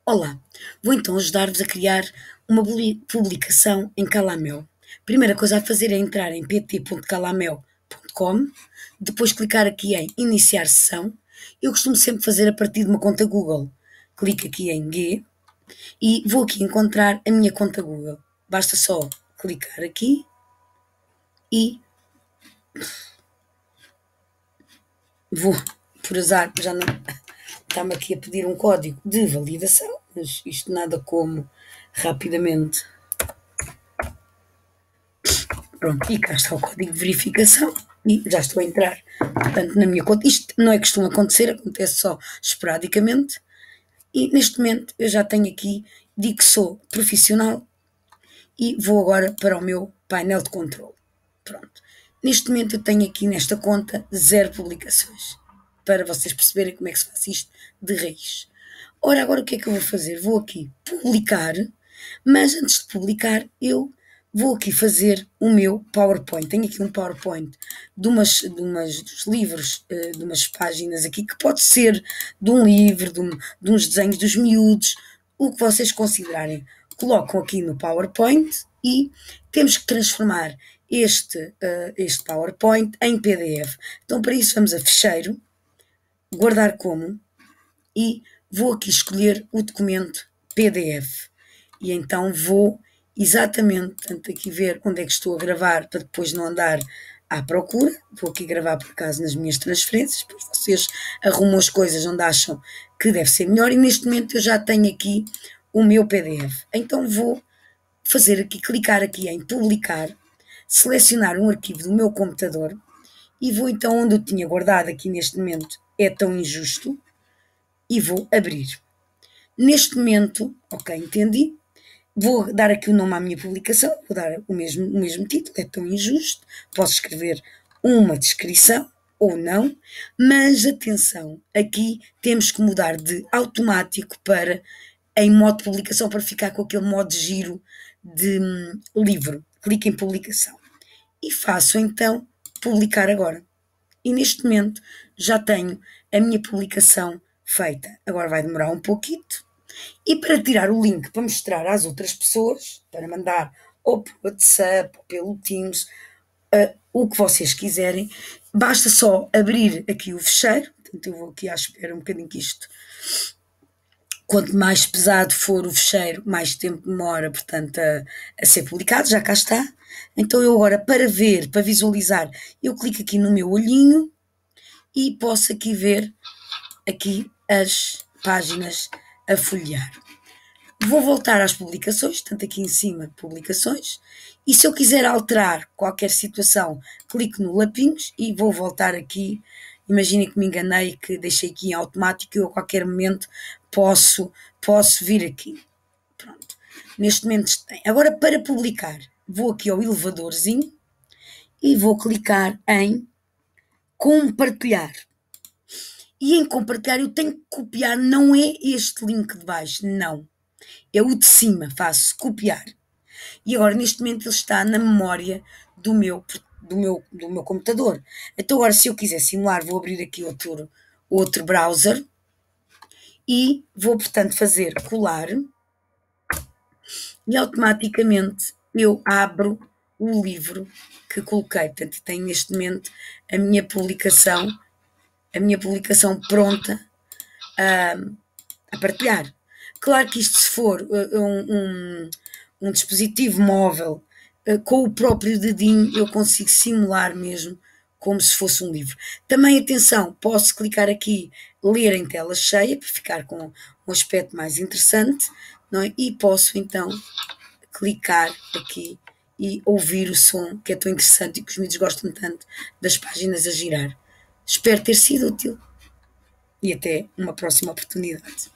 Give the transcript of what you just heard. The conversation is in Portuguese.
Olá, vou então ajudar-vos a criar uma publicação em Calamel. Primeira coisa a fazer é entrar em pt.calamel.com, depois clicar aqui em iniciar sessão. Eu costumo sempre fazer a partir de uma conta Google. Clico aqui em G e vou aqui encontrar a minha conta Google. Basta só clicar aqui e vou, por azar, já não está-me aqui a pedir um código de validação, mas isto nada como rapidamente. Pronto, e cá está o código de verificação e já estou a entrar, portanto, na minha conta. Isto não é que costuma acontecer, acontece só esporadicamente. E neste momento eu já tenho aqui, digo que sou profissional e vou agora para o meu painel de controle. Pronto. Neste momento eu tenho aqui nesta conta 0 publicações, para vocês perceberem como é que se faz isto de raiz. Ora, agora o que é que eu vou fazer? Vou aqui publicar, mas antes de publicar eu vou aqui fazer o meu PowerPoint. Tenho aqui um PowerPoint dos livros, de umas páginas aqui, que pode ser de um livro, de uns desenhos dos miúdos, o que vocês considerarem. Colocam aqui no PowerPoint e temos que transformar este PowerPoint em PDF. Então, para isso, vamos a Ficheiro, Guardar como, e vou aqui escolher o documento PDF. E então vou exatamente, portanto, aqui ver onde é que estou a gravar para depois não andar à procura. Vou aqui gravar por acaso nas minhas transferências, depois vocês arrumam as coisas onde acham que deve ser melhor, e neste momento eu já tenho aqui o meu PDF. Então vou fazer aqui, clicar aqui em publicar, selecionar um arquivo do meu computador e vou então onde eu tinha guardado aqui neste momento, é tão injusto, e vou abrir. Neste momento, ok, entendi, vou dar aqui o nome à minha publicação, vou dar o mesmo título, é tão injusto, posso escrever uma descrição ou não, mas atenção, aqui temos que mudar de automático para em modo de publicação, para ficar com aquele modo de giro de livro. Clique em publicação e faço então publicar agora. E neste momento já tenho a minha publicação feita. Agora vai demorar um pouquinho. E para tirar o link para mostrar às outras pessoas, para mandar ou pelo WhatsApp ou pelo Teams, o que vocês quiserem, basta só abrir aqui o fecheiro. Portanto, eu vou aqui à espera um bocadinho que isto, quanto mais pesado for o fecheiro, mais tempo demora, portanto, a ser publicado. Já cá está. Então eu agora, para ver, para visualizar, eu clico aqui no meu olhinho e posso aqui ver aqui as páginas a folhear. Vou voltar às publicações, tanto aqui em cima, publicações, e se eu quiser alterar qualquer situação, clico no lapinhos e vou voltar aqui. Imaginem que me enganei, que deixei aqui em automático e eu a qualquer momento posso vir aqui. Pronto. Neste momento tem. Agora, para publicar, vou aqui ao elevadorzinho e vou clicar em compartilhar. E em compartilhar eu tenho que copiar, não é este link de baixo, não. É o de cima, faço copiar. E agora neste momento ele está na memória do meu computador. Então agora se eu quiser simular, vou abrir aqui outro browser e vou portanto fazer colar e automaticamente eu abro o livro que coloquei. Portanto tenho neste momento a minha publicação pronta a partilhar. Claro que isto, se for um dispositivo móvel com o próprio dedinho, eu consigo simular mesmo como se fosse um livro. Também, atenção, posso clicar aqui, ler em tela cheia, para ficar com um aspecto mais interessante, não é? E posso então clicar aqui e ouvir o som, que é tão interessante e que os miúdos gostam tanto das páginas a girar. Espero ter sido útil e até uma próxima oportunidade.